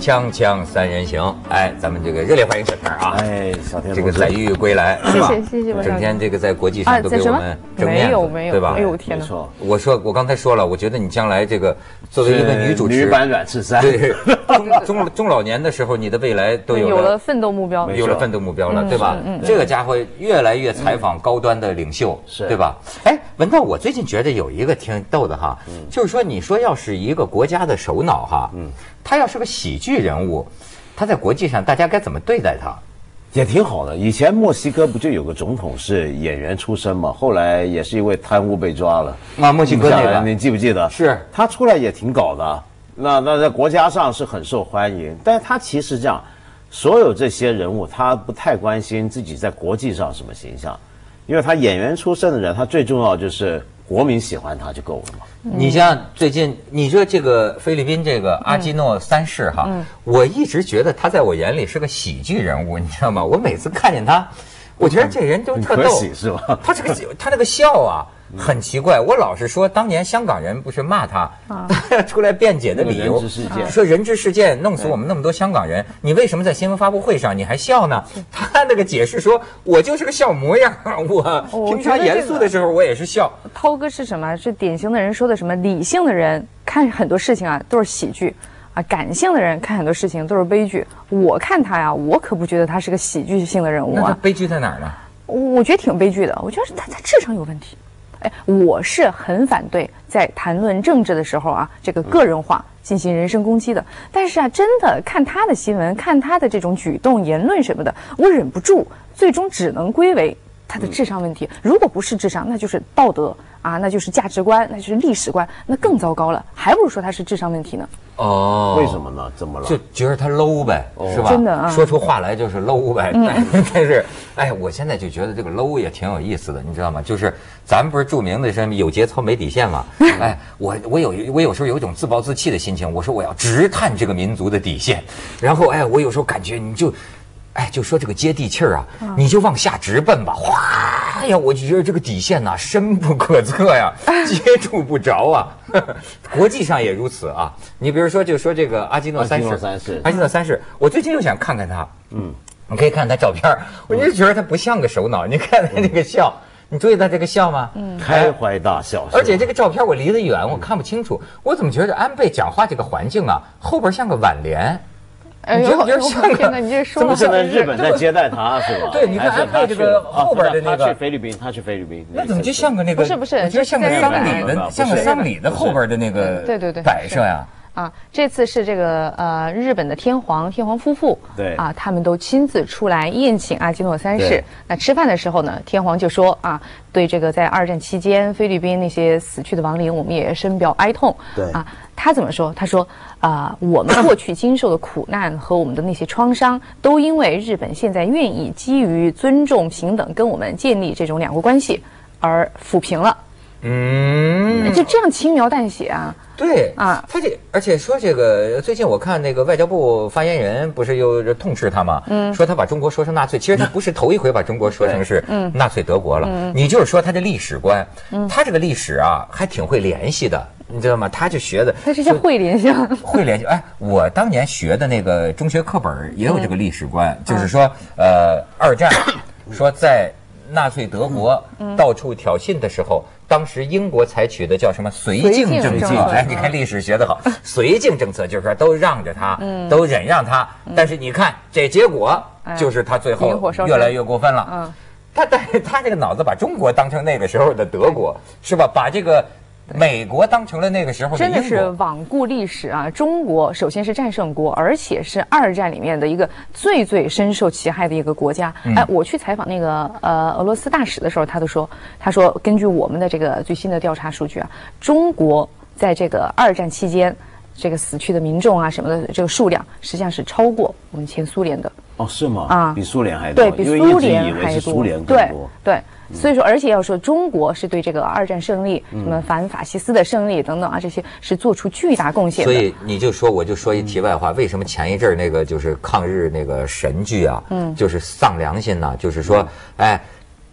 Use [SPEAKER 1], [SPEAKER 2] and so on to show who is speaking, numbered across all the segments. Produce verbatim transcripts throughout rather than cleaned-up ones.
[SPEAKER 1] 锵锵三人行，哎，咱们这个热烈欢迎小田啊！
[SPEAKER 2] 哎，小田
[SPEAKER 1] 这个载誉归来，是吧？
[SPEAKER 3] 谢谢谢谢，
[SPEAKER 1] 整天这个在国际上都给我们争面子，
[SPEAKER 3] 没有没有，
[SPEAKER 1] 对吧？
[SPEAKER 3] 哎呦天哪！
[SPEAKER 1] 我说我刚才说了，我觉得你将来这个作为一个女主持，
[SPEAKER 2] 女版阮赤山，
[SPEAKER 1] 对，中中中老年的时候，你的未来都有了
[SPEAKER 3] 有了奋斗目标，
[SPEAKER 1] 有了奋斗目标了，对吧？这个家伙越来越采访高端的领袖，
[SPEAKER 2] 是
[SPEAKER 1] 对吧？哎，文道，我最近觉得有一个挺逗的哈，就是说你说要是一个国家的首脑哈，嗯，他要是个喜剧人物。他在国际上，大家该怎么对待他？
[SPEAKER 2] 也挺好的。以前墨西哥不就有个总统是演员出身嘛？后来也是因为贪污被抓了。
[SPEAKER 1] 啊，墨西哥那个，
[SPEAKER 2] 你记不记得？
[SPEAKER 1] 是
[SPEAKER 2] 他出来也挺搞的。那那在国家上是很受欢迎，但是他其实这样，所有这些人物他不太关心自己在国际上什么形象，因为他演员出身的人，他最重要就是国民喜欢他就够了嘛。
[SPEAKER 1] 你像最近你说这个菲律宾这个阿基诺三世哈，嗯、我一直觉得他在我眼里是个喜剧人物，你知道吗？我每次看见他，我觉得这人都特逗，
[SPEAKER 2] 是吧？
[SPEAKER 1] 他这个他那个笑啊。很奇怪，我老是说，当年香港人不是骂他，啊、出来辩解的理由，说人质事件弄死我们那么多香港人，你为什么在新闻发布会上你还笑呢？他那个解释说，我就是个笑模样，我平常严肃的时候我也是笑。
[SPEAKER 3] 涛哥是什么？是典型的人说的什么？理性的人看很多事情啊都是喜剧。啊，感性的人看很多事情都是悲剧。我看他呀，我可不觉得他是个喜剧性的人物啊。
[SPEAKER 1] 那他悲剧在哪儿呢？
[SPEAKER 3] 我觉得挺悲剧的。我觉得他他智商有问题。哎，我是很反对在谈论政治的时候啊，这个个人化进行人身攻击的。但是啊，真的看他的新闻，看他的这种举动、言论什么的，我忍不住，最终只能归为他的智商问题。如果不是智商，那就是道德啊，那就是价值观，那就是历史观，那更糟糕了。还不如说他是智商问题呢。
[SPEAKER 1] 哦，
[SPEAKER 2] 为什么呢？怎么了？
[SPEAKER 1] 就觉得他 low 呗，是吧？
[SPEAKER 3] 真的啊，
[SPEAKER 1] 说出话来就是 low 呗。嗯、但是，哎，我现在就觉得这个 low 也挺有意思的，你知道吗？就是咱们不是著名的什么有节操没底线嘛？哎，我我有我有时候有一种自暴自弃的心情，我说我要直探这个民族的底线，然后哎，我有时候感觉你就。哎，就说这个接地气儿啊，嗯、你就往下直奔吧，哗！哎呀，我就觉得这个底线呐、啊，深不可测呀，接触不着啊。国际上也如此啊。你比如说，就说这个阿基诺三世，
[SPEAKER 2] 三世，
[SPEAKER 1] 阿基诺三世，我最近又想看看他，嗯，你可以看他照片，我就觉得他不像个首脑。你看他这个笑，你注意到这个笑吗？
[SPEAKER 2] 嗯，开怀大笑。
[SPEAKER 1] 而且这个照片我离得远，我看不清楚，我怎么觉得安倍讲话这个环境啊，后边像个挽联。
[SPEAKER 3] 哎呦，我天哪！你这说
[SPEAKER 2] 怎么现在日本在接待他是吧？
[SPEAKER 1] 对，你看安倍这个后边的那个，
[SPEAKER 2] 他去菲律宾，他去菲律宾，
[SPEAKER 1] 那怎么就像个那个？
[SPEAKER 3] 不是不是，
[SPEAKER 1] 我觉得像个丧礼的，像个丧礼的后边的那个
[SPEAKER 3] 对对对
[SPEAKER 1] 摆设呀。
[SPEAKER 3] 啊，这次是这个呃日本的天皇天皇夫妇，
[SPEAKER 2] 对
[SPEAKER 3] 啊，他们都亲自出来宴请阿基诺三世。那吃饭的时候呢，天皇就说啊，对这个在二战期间菲律宾那些死去的亡灵，我们也深表哀痛。
[SPEAKER 2] 对
[SPEAKER 3] 啊，他怎么说？他说啊、呃，我们过去经受的苦难和我们的那些创伤，都因为日本现在愿意基于尊重平等跟我们建立这种两国关系而抚平了。嗯，就这样轻描淡写啊。
[SPEAKER 1] 对啊，他这而且说这个最近我看那个外交部发言人不是又痛斥他吗？嗯，说他把中国说成纳粹，其实他不是头一回把中国说成是纳粹德国了。嗯，你就是说他的历史观，嗯，他这个历史啊还挺会联系的，你知道吗？他就学的，
[SPEAKER 3] 他是叫会联系，
[SPEAKER 1] 会联系。哎，我当年学的那个中学课本也有这个历史观，嗯、就是说呃二战，说在纳粹德国到处挑衅的时候。当时英国采取的叫什么绥靖政策？哎，你看历史学得好，绥靖政策就是说都让着他，嗯、都忍让他。嗯、但是你看这结果，就是他最后越来越过分了。嗯，他但是他这个脑子把中国当成那个时候的德国，是吧？把这个。美国当成了那个时候的英国，
[SPEAKER 3] 真的是罔顾历史啊！中国首先是战胜国，而且是二战里面的一个最最深受其害的一个国家。嗯、哎，我去采访那个呃俄罗斯大使的时候，他都说，他说根据我们的这个最新的调查数据啊，中国在这个二战期间，这个死去的民众啊什么的这个数量，实际上是超过我们前苏联的。
[SPEAKER 2] 哦，是吗？啊，比苏联还多。
[SPEAKER 3] 对，比苏联还多。
[SPEAKER 2] 苏联更多。
[SPEAKER 3] 对。对所以说，而且要说中国是对这个二战胜利、什么反法西斯的胜利等等啊，这些是做出巨大贡献的。
[SPEAKER 1] 所以你就说，我就说一题外话，为什么前一阵那个就是抗日那个神剧啊，嗯，就是丧良心呐、啊，就是说，哎。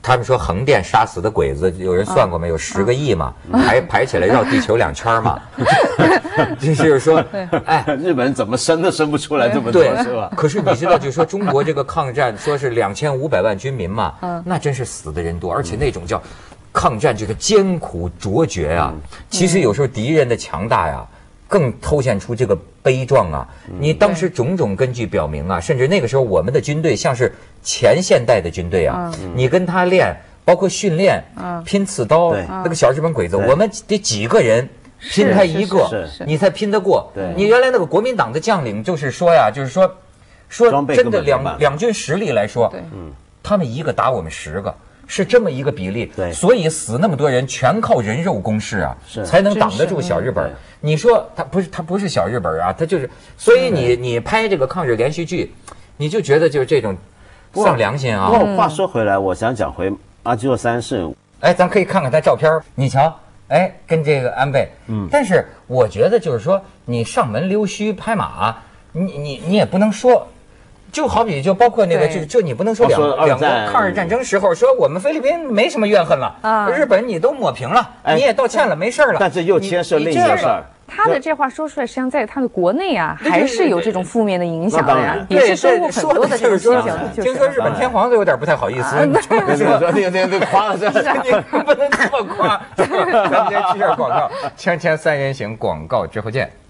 [SPEAKER 1] 他们说横店杀死的鬼子，有人算过没有？十个亿嘛，排排起来绕地球两圈嘛。就是说，哎，
[SPEAKER 2] 日本怎么生都生不出来这么多，是吧？
[SPEAKER 1] 可是你知道，就是说中国这个抗战，说是两千五百万军民嘛，那真是死的人多，而且那种叫抗战这个艰苦卓绝啊。其实有时候敌人的强大呀，更透现出这个悲壮啊！你当时种种根据表明啊，甚至那个时候我们的军队像是前现代的军队啊，你跟他练，包括训练，拼刺刀，那个小日本鬼子，我们得几个人拼他一个，你才拼得过。你原来那个国民党的将领就是说呀，就是说，说真的两两军实力来说，他们一个打我们十个。是这么一个比例，
[SPEAKER 2] 对，
[SPEAKER 1] 所以死那么多人全靠人肉攻势啊，才能挡得住小日本。你说他不是他不是小日本啊，他就是，所以你你拍这个抗日连续剧，你就觉得就是这种丧良心啊。
[SPEAKER 2] 不过话说回来，我想讲回阿基洛三世，
[SPEAKER 1] 哎，咱可以看看他照片，你瞧，哎，跟这个安倍，嗯，但是我觉得就是说，你上门溜须拍马，你你你也不能说。就好比就包括那个就就你不能说两两国抗日战争时候说我们菲律宾没什么怨恨了，啊，日本你都抹平了，你也道歉了，没事了。
[SPEAKER 2] 但这又牵涉另一件事儿。
[SPEAKER 3] 他的这话说出来，实际上在他的国内啊，还是有这种负面的影响的呀，也是收获很多的这种影响。
[SPEAKER 1] 听说日本天皇都有点不太好意思，你
[SPEAKER 2] 说那那那夸了，这
[SPEAKER 1] 你不能这么夸。咱们先去下广告，锵锵三人行广告之后见。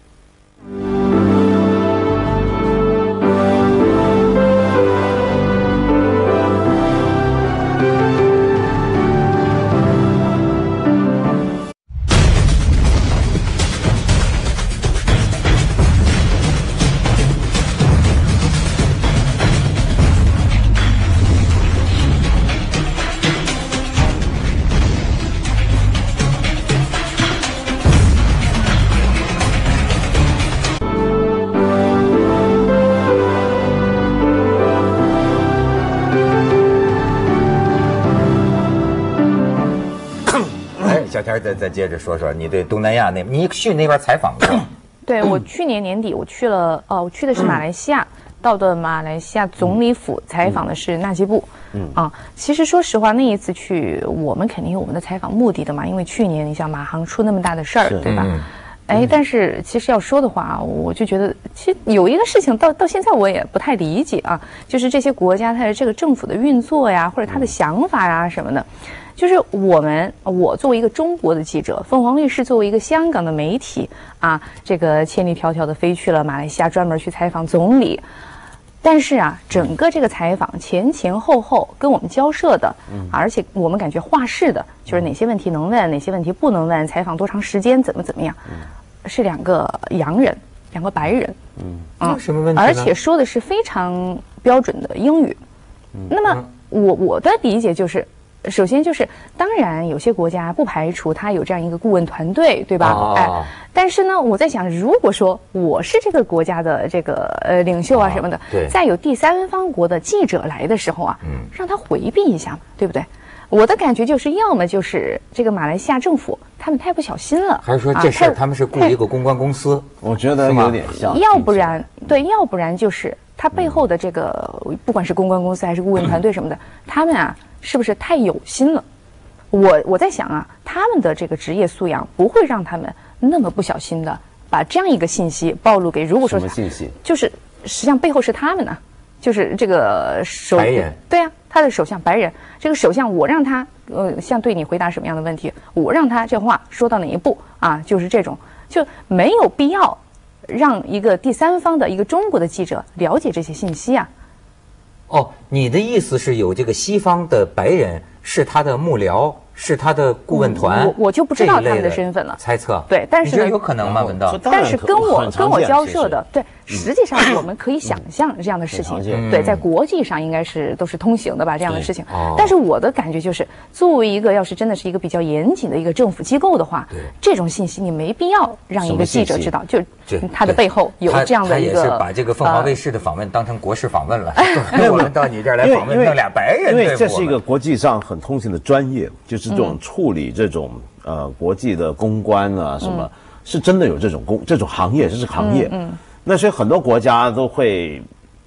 [SPEAKER 1] 小天再再接着说说你对东南亚那，你去那边采访过？
[SPEAKER 3] 对，我去年年底我去了，呃，我去的是马来西亚，到的马来西亚总理府采访的是纳吉布。嗯啊，其实说实话，那一次去，我们肯定有我们的采访目的的嘛，因为去年你像马航出那么大的事儿，对吧？哎，但是其实要说的话，我就觉得，其实有一个事情到到现在我也不太理解啊，就是这些国家它的这个政府的运作呀，或者它的想法呀什么的。就是我们，我作为一个中国的记者，凤凰卫视作为一个香港的媒体啊，这个千里迢迢的飞去了马来西亚，专门去采访总理。但是啊，整个这个采访前前后后跟我们交涉的，嗯，而且我们感觉话事的，就是哪些问题能问，哪些问题不能问，采访多长时间，怎么怎么样，嗯，是两个洋人，两个白人，
[SPEAKER 1] 嗯，啊，什么问题？
[SPEAKER 3] 而且说的是非常标准的英语。嗯，那么我我的理解就是。首先就是，当然有些国家不排除他有这样一个顾问团队，对吧？哦、哎，但是呢，我在想，如果说我是这个国家的这个呃领袖啊什么的，
[SPEAKER 1] 对，
[SPEAKER 3] 再有第三方国的记者来的时候啊，嗯，让他回避一下嘛，对不对？我的感觉就是，要么就是这个马来西亚政府他们太不小心了，
[SPEAKER 1] 还是说这事儿他们是雇一个公关公司？
[SPEAKER 2] 我觉得有点像。
[SPEAKER 3] 要不然，对，要不然就是他背后的这个，不管是公关公司还是顾问团队什么的，他们啊。是不是太有心了？我我在想啊，他们的这个职业素养不会让他们那么不小心的把这样一个信息暴露给。如果说
[SPEAKER 2] 什么信息？
[SPEAKER 3] 就是实际上背后是他们呢，就是这个首
[SPEAKER 1] 白人。
[SPEAKER 3] 对啊，他的首相白人，这个首相我让他呃，像对你回答什么样的问题，我让他这话说到哪一步啊？就是这种，就没有必要让一个第三方的一个中国的记者了解这些信息啊。
[SPEAKER 1] 哦，你的意思是有这个西方的白人是他的幕僚，是他的顾问团，
[SPEAKER 3] 嗯、我我就不知道他们的身份了。
[SPEAKER 1] 猜测，
[SPEAKER 3] 对，但是呢，
[SPEAKER 1] 有可能吗？文道，
[SPEAKER 3] 但是跟我跟我交涉的，对，实际上我们可以想象这样的事情，对，在国际上应该是都是通行的吧，这样的事情。哦、但是我的感觉就是，作为一个要是真的是一个比较严谨的一个政府机构的话，这种信息你没必要让一个记者知道，就他的背后有这样的一个。
[SPEAKER 1] 他也是把这个凤凰卫视的访问当成国事访问了，我们到你这儿来访问，弄俩白人，
[SPEAKER 2] 因为这是一个国际上很通行的专业，就是这种处理这种呃国际的公关啊什么，是真的有这种公这种行业，这是行业。嗯，那所以很多国家都会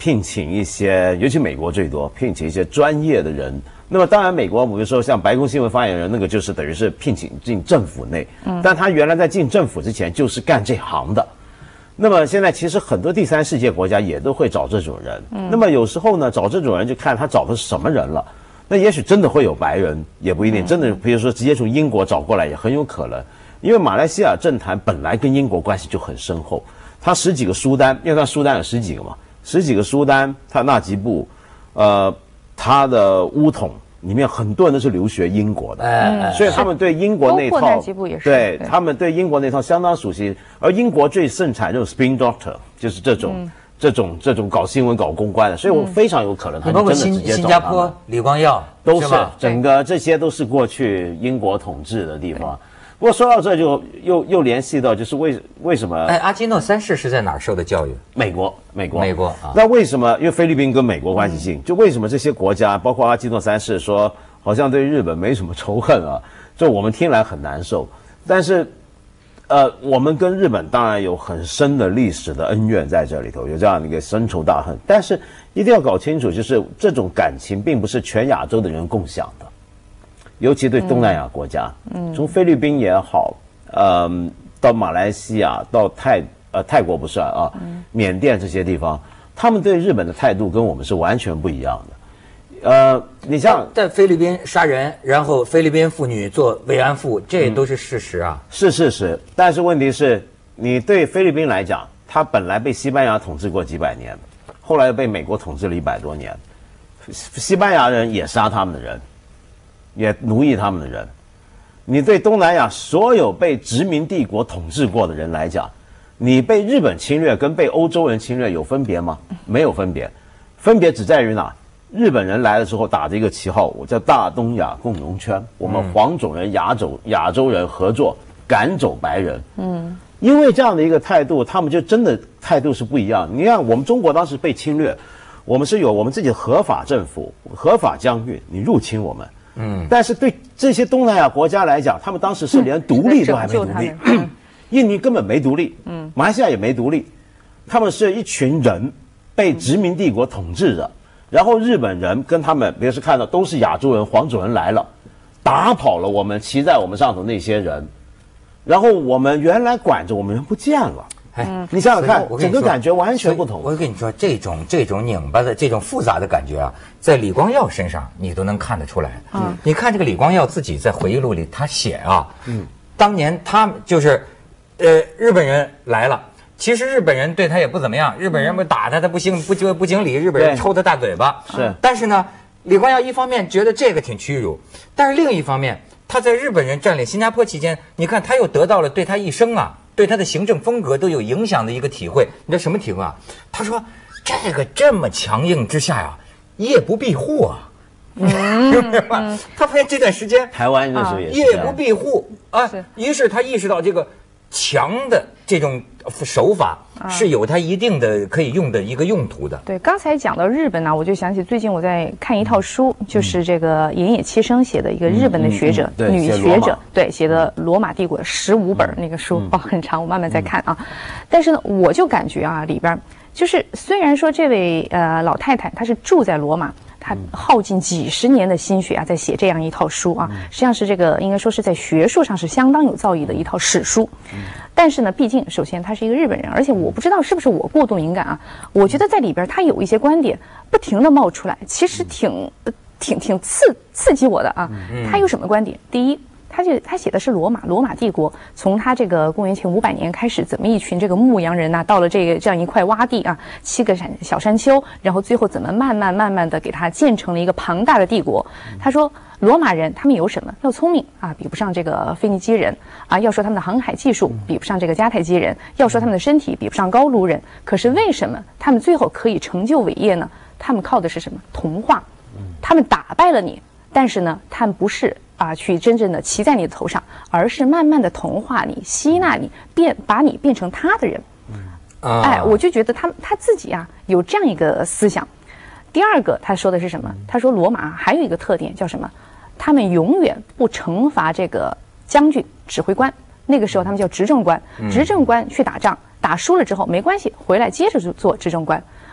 [SPEAKER 2] 聘请一些，尤其美国最多聘请一些专业的人。那么当然，美国比如说像白宫新闻发言人，那个就是等于是聘请进政府内，嗯，但他原来在进政府之前就是干这行的。那么现在其实很多第三世界国家也都会找这种人，嗯，那么有时候呢，找这种人就看他找的是什么人了。那也许真的会有白人，也不一定。真的，比如说直接从英国找过来也很有可能，因为马来西亚政坛本来跟英国关系就很深厚，他十几个书单，因为他书单有十几个嘛，十几个书单，他纳吉布，呃，他的巫统里面很多人都是留学英国的，嗯，所以他们对英国那套，对他们对英国那套相当熟悉。而英国最盛产这种 spin doctor， 就是这种。嗯这种这种搞新闻、搞公关的，所以我非常有可能他就真的直接找他们。
[SPEAKER 1] 新加坡、李光耀
[SPEAKER 2] 都是整个这些都是过去英国统治的地方。不过说到这就又又联系到就是为为什么？
[SPEAKER 1] 哎，阿基诺三世是在哪儿受的教育？
[SPEAKER 2] 美国，美国，
[SPEAKER 1] 美国啊。
[SPEAKER 2] 那为什么？因为菲律宾跟美国关系近，就为什么这些国家，包括阿基诺三世说好像对日本没什么仇恨啊？这我们听来很难受，但是。呃，我们跟日本当然有很深的历史的恩怨在这里头，有这样的一个深仇大恨。但是一定要搞清楚，就是这种感情并不是全亚洲的人共享的，尤其对东南亚国家，嗯，从菲律宾也好，呃，到马来西亚，到泰呃泰国不算啊，嗯、缅甸这些地方，他们对日本的态度跟我们是完全不一样的。呃，你像
[SPEAKER 1] 在菲律宾杀人，然后菲律宾妇女做慰安妇，这都是事实啊，
[SPEAKER 2] 嗯、是事实。但是问题是，你对菲律宾来讲，他本来被西班牙统治过几百年，后来又被美国统治了一百多年，西班牙人也杀他们的人，也奴役他们的人。你对东南亚所有被殖民帝国统治过的人来讲，你被日本侵略跟被欧洲人侵略有分别吗？没有分别，分别只在于哪？日本人来的时候打着一个旗号，我叫大东亚共荣圈，我们黄种人、亚洲亚洲人合作赶走白人。嗯，因为这样的一个态度，他们就真的态度是不一样。你看，我们中国当时被侵略，我们是有我们自己的合法政府、合法疆域，你入侵我们。嗯，但是对这些东南亚国家来讲，他们当时是连独立都还没独立，印尼根本没独立，嗯，马来西亚也没独立，他们是一群人被殖民帝国统治着。然后日本人跟他们，比如说看到都是亚洲人、黄种人来了，打跑了我们骑在我们上头那些人，然后我们原来管着我们人不见了。哎，你想想看，整个感觉完全不同。
[SPEAKER 1] 我跟你说，这种这种拧巴的、这种复杂的感觉啊，在李光耀身上你都能看得出来。嗯，你看这个李光耀自己在回忆录里他写啊，嗯，当年他就是，呃，日本人来了。其实日本人对他也不怎么样，日本人不打他，他不行不不不讲理，日本人抽他大嘴巴。
[SPEAKER 2] 是，
[SPEAKER 1] 但是呢，李光耀一方面觉得这个挺屈辱，但是另一方面，他在日本人占领新加坡期间，你看他又得到了对他一生啊，对他的行政风格都有影响的一个体会。你知道什么体会啊？他说，这个这么强硬之下呀，夜不闭户啊。明白吗？他发现这段时间
[SPEAKER 2] 台湾那时候也是
[SPEAKER 1] 夜不闭户啊，于是他意识到这个。强的这种手法是有它一定的可以用的一个用途的。
[SPEAKER 3] 对，刚才讲到日本呢，我就想起最近我在看一套书，就是这个岩野七生写的一个日本的学者，
[SPEAKER 2] 嗯嗯嗯、
[SPEAKER 3] 女学者，对，写的罗马帝国十五本那个书，哦，很长，我慢慢在看啊。但是呢，我就感觉啊，里边就是虽然说这位呃老太太她是住在罗马。他耗尽几十年的心血啊，在写这样一套书啊，实际上是这个应该说是在学术上是相当有造诣的一套史书。但是呢，毕竟首先他是一个日本人，而且我不知道是不是我过度敏感啊，我觉得在里边他有一些观点不停的冒出来，其实挺挺挺刺刺激我的啊。他有什么观点？第一。他就他写的是罗马，罗马帝国从他这个公元前五百年开始，怎么一群这个牧羊人呐、啊，到了这个这样一块洼地啊，七个山小山丘，然后最后怎么慢慢慢慢的给他建成了一个庞大的帝国。他说罗马人他们有什么？要聪明啊，比不上这个腓尼基人啊；要说他们的航海技术，比不上这个迦太基人；要说他们的身体，比不上高卢人。可是为什么他们最后可以成就伟业呢？他们靠的是什么？同化。他们打败了你，但是呢，他们不是。啊，去真正的骑在你的头上，而是慢慢的同化你、吸纳你，变把你变成他的人。嗯，哎，我就觉得他他自己啊有这样一个思想。第二个，他说的是什么？他说罗马还有一个特点叫什么？他们永远不惩罚这个将军、指挥官。那个时候他们叫执政官，执政官去打仗，打输了之后没关系，回来接着做执政官。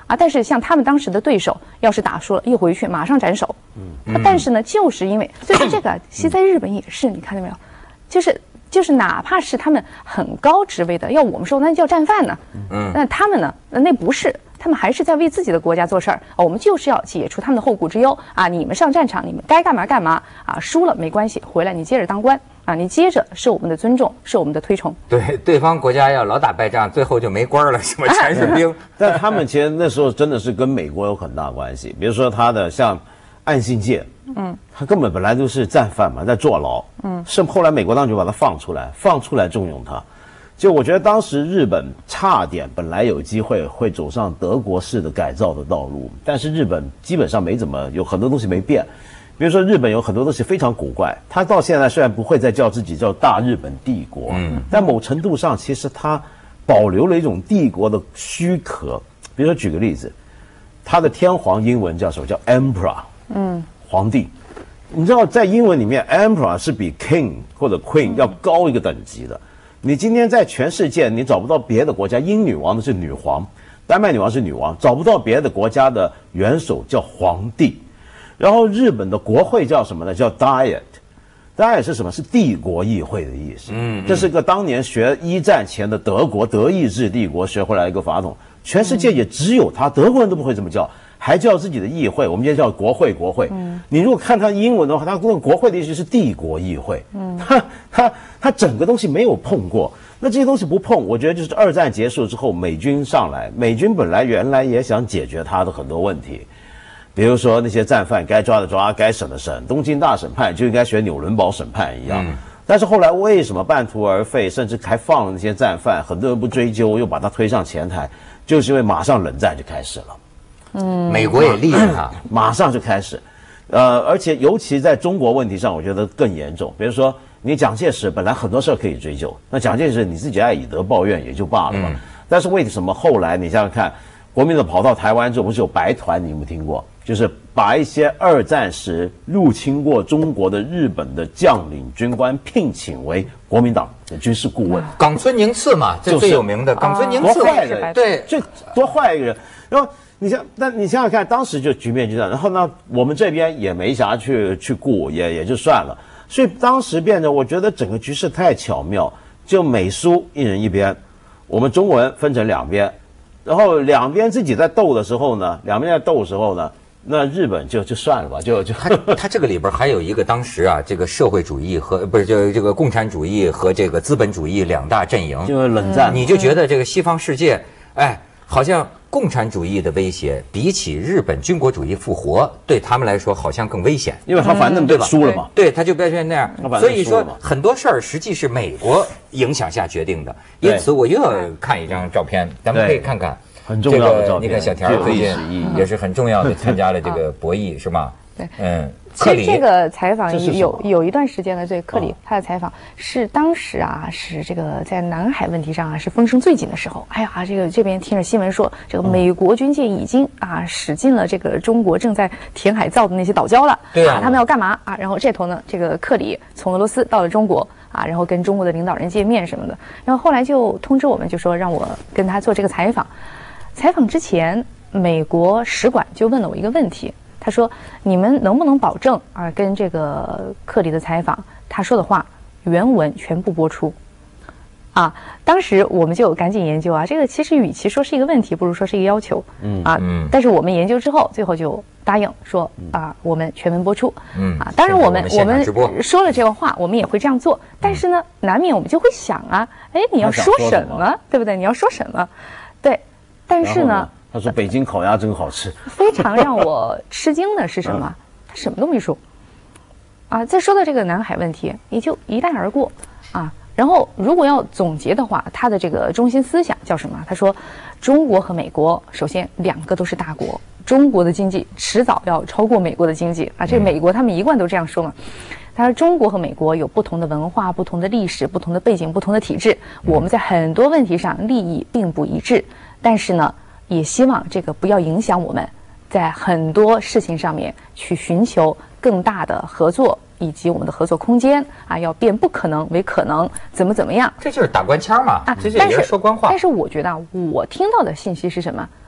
[SPEAKER 3] 啊。但是像他们当时的对手，要是打输了，一回去马上斩首。嗯，啊、但是呢，就是因为所以说这个，其实在日本也是，你看到没有，就是就是哪怕是他们很高职位的，要我们说那叫战犯呢，嗯，那他们呢，那不是。他们还是在为自己的国家做事儿、哦、我们就是要解除他们的后顾之忧啊！你们上战场，你们该干嘛干嘛啊！输了没关系，回来你接着当官啊！你接着受我们的尊重，受我们的推崇。
[SPEAKER 1] 对，对方国家要老打败仗，最后就没官了，什么全是兵。
[SPEAKER 2] 但他们其实那时候真的是跟美国有很大关系，比如说他的像岸信介，嗯，他根本本来就是战犯嘛，在坐牢，嗯，是后来美国当局把他放出来，放出来重用他。就我觉得当时日本差点本来有机会会走上德国式的改造的道路，但是日本基本上没怎么，有很多东西没变。比如说日本有很多东西非常古怪，他到现在虽然不会再叫自己叫大日本帝国，嗯，但某程度上其实他保留了一种帝国的躯壳。比如说举个例子，他的天皇英文叫什么？叫 emperor， 嗯，皇帝。你知道在英文里面 emperor 是比 king 或者 queen 要高一个等级的。你今天在全世界，你找不到别的国家，英女王的是女皇，丹麦女王是女王，找不到别的国家的元首叫皇帝。然后日本的国会叫什么呢？叫 Diet。Diet 是什么？是帝国议会的意思。嗯，这是个当年学一战前的德国德意志帝国学回来一个法统，全世界也只有他，德国人都不会这么叫。还叫自己的议会，我们今天叫国会，国会。嗯，你如果看它英文的话，它那个国会的意思是帝国议会。嗯，它它它整个东西没有碰过。那这些东西不碰，我觉得就是二战结束之后，美军上来，美军本来原来也想解决它的很多问题，比如说那些战犯该抓的抓，该审的审，东京大审判就应该学纽伦堡审判一样。嗯，但是后来为什么半途而废，甚至还放了那些战犯，很多人不追究，又把他推上前台，就是因为马上冷战就开始了。
[SPEAKER 1] 嗯，美国也厉害啊，
[SPEAKER 2] 马上就开始，呃，而且尤其在中国问题上，我觉得更严重。比如说，你蒋介石本来很多事儿可以追究，那蒋介石你自己爱以德报怨也就罢了嘛。嗯、但是为什么后来你想想看，国民党跑到台湾之后，不是有白团？你有没有听过？就是把一些二战时入侵过中国的日本的将领军官聘请为国民党的军事顾问。
[SPEAKER 1] 冈村宁次嘛，这最有名的冈村宁次，
[SPEAKER 2] 多坏的，
[SPEAKER 1] 对，
[SPEAKER 2] 这多坏一个人。然后你想，那你想想看，当时就局面就这样。然后呢，我们这边也没啥去去顾，也也就算了。所以当时变得，我觉得整个局势太巧妙，就美苏一人一边，我们中文分成两边，然后两边自己在斗的时候呢，两边在斗的时候呢，那日本就就算了吧，就就
[SPEAKER 1] 他他这个里边还有一个当时啊，这个社会主义和不是就这个共产主义和这个资本主义两大阵营，
[SPEAKER 2] 就是冷战，
[SPEAKER 1] 你就觉得这个西方世界，哎，好像共产主义的威胁比起日本军国主义复活，对他们来说好像更危险，
[SPEAKER 2] 因为他反正对吧输了嘛，
[SPEAKER 1] 对，他就变成那样。所以说很多事儿实际是美国影响下决定的。因此我又要看一张照片，咱们可以看看
[SPEAKER 2] 很重要的照片。
[SPEAKER 1] 你看小田最近也是很重要的参加了这个博弈，是吗？
[SPEAKER 3] 对，
[SPEAKER 1] 嗯。
[SPEAKER 3] 其实这个采访有有一段时间了，对克里他的采访是当时啊，是这个在南海问题上啊是风声最紧的时候。哎呀，这个这边听着新闻说，这个美国军舰已经啊驶进了这个中国正在填海造的那些岛礁了。
[SPEAKER 1] 对啊，
[SPEAKER 3] 他们要干嘛啊？然后这头呢，这个克里从俄罗斯到了中国啊，然后跟中国的领导人见面什么的。然后后来就通知我们，就说让我跟他做这个采访。采访之前，美国使馆就问了我一个问题。他说：“你们能不能保证啊，跟这个克里的采访，他说的话原文全部播出？”啊，当时我们就赶紧研究啊，这个其实与其说是一个问题，不如说是一个要求。嗯啊，嗯。但是我们研究之后，最后就答应说啊，我们全文播出。嗯啊，当然我们我们说了这个话，我们也会这样做。但是呢，难免我们就会想啊，哎，你要说什么，对不对？你要说什么？对，但是呢。
[SPEAKER 2] 他说：“北京烤鸭真好吃。”
[SPEAKER 3] 非常让我吃惊的是什么？他什么都没说，啊！再说到这个南海问题，也就一带而过，啊。然后如果要总结的话，他的这个中心思想叫什么？他说：“中国和美国，首先两个都是大国，中国的经济迟早要超过美国的经济啊！这美国他们一贯都这样说嘛。”他说：“中国和美国有不同的文化、不同的历史、不同的背景、不同的体制，我们在很多问题上利益并不一致，但是呢。”也希望这个不要影响我们在很多事情上面去寻求更大的合作以及我们的合作空间啊，要变不可能为可能，怎么怎么样？
[SPEAKER 1] 这就是打官腔嘛啊！这就是说官话。
[SPEAKER 3] 但是我觉得啊，我听到的信息是什么？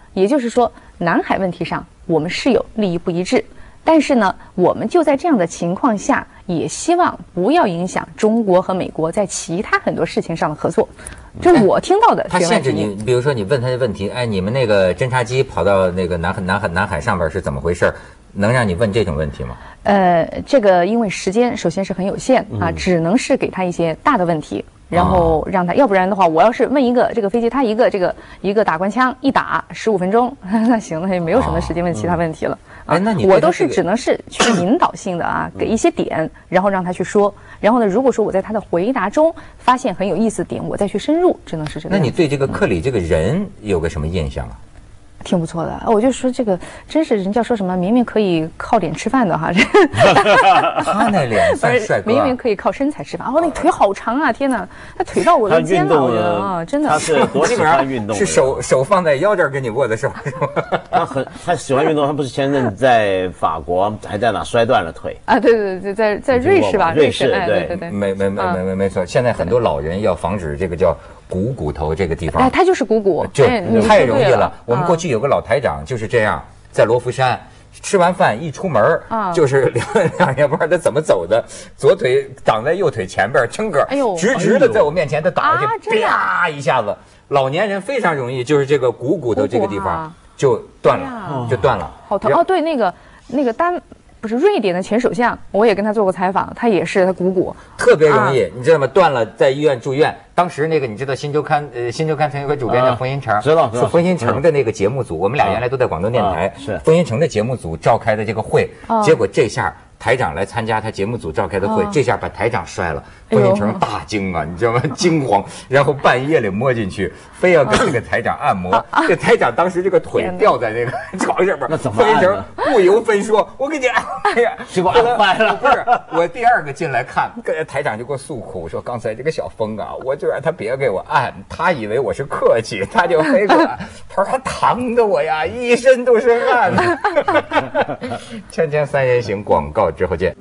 [SPEAKER 3] 也就是说，南海问题上我们是有利益不一致，但是呢，我们就在这样的情况下，也希望不要影响中国和美国在其他很多事情上的合作。这是我听到的。
[SPEAKER 1] 他限制你，比如说你问他的问题，哎，你们那个侦察机跑到那个南海南海南海上边是怎么回事？能让你问这种问题吗？
[SPEAKER 3] 呃，这个因为时间首先是很有限啊，只能是给他一些大的问题。然后让他，要不然的话，我要是问一个这个飞机，他一个这个一个打官枪一打十五分钟，那行了，也没有什么时间问其他问题了。
[SPEAKER 1] 哎，那你
[SPEAKER 3] 我都是只能是去引导性的啊，给一些点，然后让他去说。然后呢，如果说我在他的回答中发现很有意思的点，我再去深入，只能是这个。
[SPEAKER 1] 那你对这个克里这个人有个什么印象啊？
[SPEAKER 3] 挺不错的，我就说这个真是人家说什么明明可以靠脸吃饭的哈，
[SPEAKER 1] 他那脸算帅哥，
[SPEAKER 3] 明明可以靠身材吃饭。哦，那腿好长啊！天哪，他腿到我的肩了，我觉得啊，真的。
[SPEAKER 2] 他是多喜欢运动，
[SPEAKER 1] 是手手放在腰这儿跟你握的手。
[SPEAKER 2] 他很他喜欢运动，他不是前阵在法国还在哪摔断了腿
[SPEAKER 3] 啊？对对对，在在瑞士吧？
[SPEAKER 2] 瑞士，
[SPEAKER 3] 哎，对对对，
[SPEAKER 1] 没没没没没没错。现在很多老人要防止这个叫股骨头这个地方，
[SPEAKER 3] 哎，它就是股骨，
[SPEAKER 1] 就太容易了。我们过去有个老台长就是这样，在罗浮山吃完饭一出门，就是两两也不知道他怎么走的，左腿挡在右腿前边，撑个直直的在我面前，他打下去，啪一下子，老年人非常容易，就是这个股骨头这个地方就断了，就断了，
[SPEAKER 3] 好疼哦。对，那个那个丹。不是瑞典的前首相，我也跟他做过采访，他也是他股骨
[SPEAKER 1] 特别容易，啊、你知道吗？断了，在医院住院。当时那个你知道《新周刊》呃，《新周刊》曾有个主编叫冯新成，
[SPEAKER 2] 知道，
[SPEAKER 1] 是冯新成的那个节目组，我们俩原来都在广东电台，
[SPEAKER 2] 是
[SPEAKER 1] 冯新成的节目组召开的这个会，结果这下台长来参加他节目组召开的会，这下把台长摔了，冯新成大惊啊，你知道吗？惊慌，然后半夜里摸进去，非要跟这个台长按摩，这台长当时这个腿吊在那个床上面，
[SPEAKER 2] 那怎么
[SPEAKER 1] 冯新成不由分说，我给你按，哎呀，
[SPEAKER 2] 结果按坏了。
[SPEAKER 1] 不是，我第二个进来看，跟台长就给我诉苦说，刚才这个小峰啊，我就让他别给我按，他以为我是客气，他就非给我按，他说他疼的我呀，一身都是汗。锵锵三人行，广告之后见。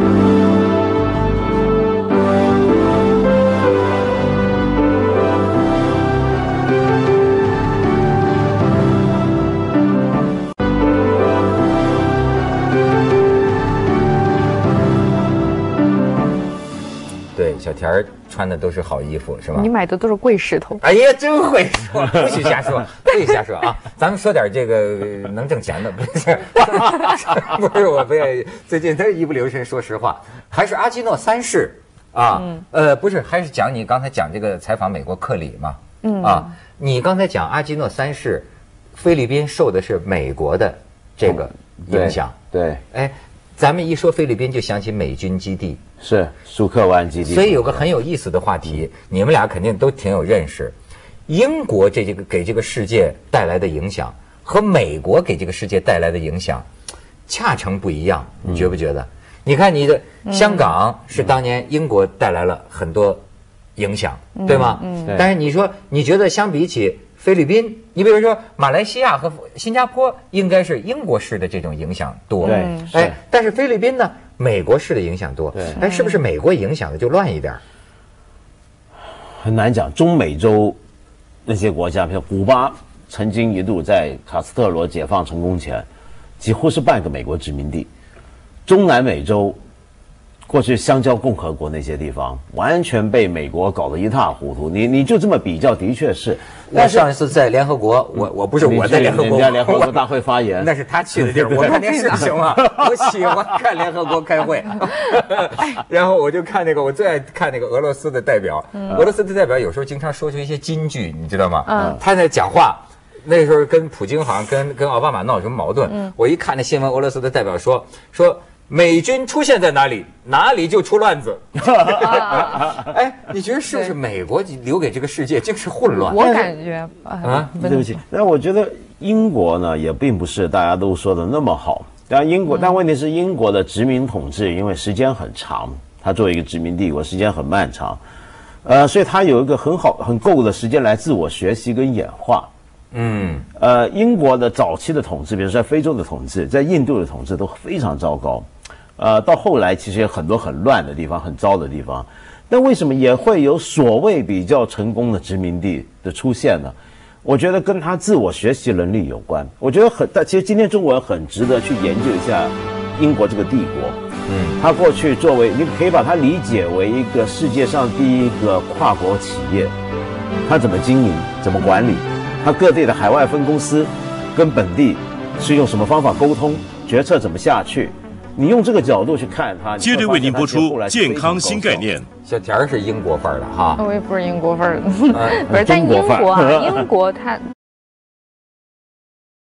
[SPEAKER 1] 对，小田儿穿的都是好衣服，是吧？
[SPEAKER 3] 你买的都是贵石头。
[SPEAKER 1] 哎呀，真会说，不许瞎说，不许瞎说啊！咱们说点这个能挣钱的，不是？不是我非要最近他一不留神，说实话，还是阿基诺三世啊，嗯、呃，不是，还是讲你刚才讲这个采访美国克里嘛，嗯啊，你刚才讲阿基诺三世，菲律宾受的是美国的这个影响，
[SPEAKER 2] 对，对
[SPEAKER 1] 哎。咱们一说菲律宾就想起美军基地，
[SPEAKER 2] 是苏克湾基地，
[SPEAKER 1] 所以有个很有意思的话题，你们俩肯定都挺有认识。英国这这个给这个世界带来的影响和美国给这个世界带来的影响，恰成不一样，你觉不觉得？嗯、你看你的香港是当年英国带来了很多影响，嗯、对吗？嗯。但是你说你觉得相比起菲律宾，你比如说马来西亚和新加坡，应该是英国式的这种影响多。
[SPEAKER 2] 对，
[SPEAKER 1] 哎，但是菲律宾呢，美国式的影响多。
[SPEAKER 2] 对，
[SPEAKER 1] 哎，是不是美国影响的就乱一点？
[SPEAKER 2] 很难讲。中美洲那些国家，比如古巴，曾经一度在卡斯特罗解放成功前，几乎是半个美国殖民地。中南美洲，过去香蕉共和国那些地方，完全被美国搞得一塌糊涂。你你就这么比较，的确是。
[SPEAKER 1] 我上一次在联合国，我我不是我在联合国，
[SPEAKER 2] 人家联合国大会发言，
[SPEAKER 1] 那是他去的地儿。我看电视行吗？我喜欢看联合国开会，然后我就看那个，我最爱看那个俄罗斯的代表。俄罗斯的代表有时候经常说出一些金句，你知道吗？嗯，他在讲话。那时候跟普京好像跟跟奥巴马闹什么矛盾，嗯、我一看那新闻，俄罗斯的代表说说美军出现在哪里，哪里就出乱子。哎，你觉得是不是美国留给这个世界竟是混乱？
[SPEAKER 3] 我感觉啊，
[SPEAKER 2] 对不起，但我觉得英国呢也并不是大家都说的那么好。但英国，嗯、但问题是英国的殖民统治因为时间很长，它作为一个殖民帝国，时间很漫长，呃，所以它有一个很好很够的时间来自我学习跟演化。嗯，呃，英国的早期的统治，比如说在非洲的统治，在印度的统治都非常糟糕，呃，到后来其实有很多很乱的地方，很糟的地方。但为什么也会有所谓比较成功的殖民地的出现呢？ 我觉得跟他自我学习能力有关。我觉得很，但其实今天中国人很值得去研究一下英国这个帝国。嗯，他过去作为，你可以把它理解为一个世界上第一个跨国企业，它怎么经营，怎么管理，它各地的海外分公司跟本地是用什么方法沟通，决策怎么下去。你用这个角度去看它，
[SPEAKER 4] 接着为您播出健康新概念。
[SPEAKER 1] 小田儿是英国范儿的哈，
[SPEAKER 3] 我也不是英国范儿的，不是，但英国啊，英国它